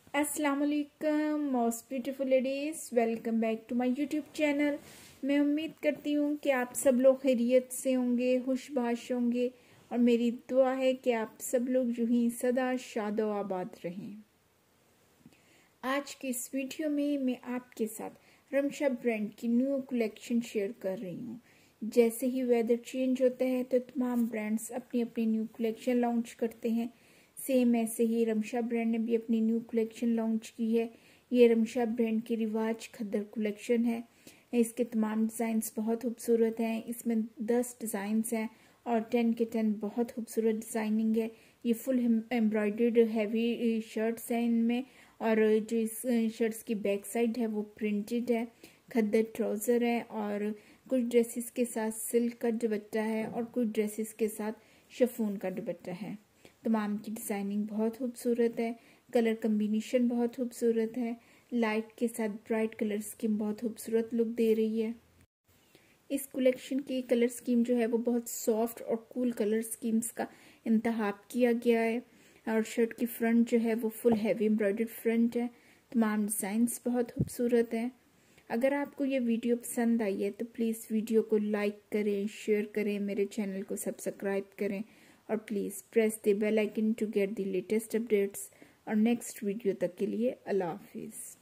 अस्सलाम वालेकुम most beautiful ladies, welcome back to my YouTube channel. मैं उम्मीद करती हूँ कि आप सब लोग खैरियत से होंगे, खुशबाश होंगे और मेरी दुआ है कि आप सब लोग यूं ही सदा शादो आबाद रहें। आज की इस वीडियो में मैं आपके साथ रमशा ब्रांड की न्यू कलेक्शन शेयर कर रही हूँ। जैसे ही वेदर चेंज होता है तो तमाम ब्रांड्स अपनी अपनी न्यू कलेक्शन लॉन्च करते हैं। सेम ऐसे ही रमशा ब्रांड ने भी अपनी न्यू कलेक्शन लॉन्च की है। ये रमशा ब्रांड की रिवाज खद्दर कलेक्शन है। इसके तमाम डिज़ाइंस बहुत खूबसूरत हैं। इसमें 10 डिज़ाइंस हैं और 10 के 10 बहुत खूबसूरत डिज़ाइनिंग है। ये फुल एम्ब्रॉयडर्ड हैवी शर्ट्स हैं इनमें, और जो इस शर्ट्स की बैक साइड है वो प्रिंटेड है। खद्दर ट्राउज़र है और कुछ ड्रेसेस के साथ सिल्क का दुपट्टा है और कुछ ड्रेसेस के साथ शिफॉन का दुपट्टा है। तमाम की डिज़ाइनिंग बहुत खूबसूरत है। कलर कम्बिनेशन बहुत खूबसूरत है। लाइट के साथ ब्राइट कलर स्कीम बहुत खूबसूरत लुक दे रही है। इस कलेक्शन की कलर स्कीम जो है वो बहुत सॉफ्ट और कूल कलर स्कीम्स का इंतखाब किया गया है। और शर्ट की फ्रंट जो है वो फुल हैवी एम्ब्रॉयडर्ड फ्रंट है। तमाम डिज़ाइंस बहुत खूबसूरत हैं। अगर आपको ये वीडियो पसंद आई है तो प्लीज़ वीडियो को लाइक करें, शेयर करें, मेरे चैनल को सब्सक्राइब करें और please press the bell icon to get the latest updates. और नेक्स्ट वीडियो तक के लिए अल्लाह हाफिज़।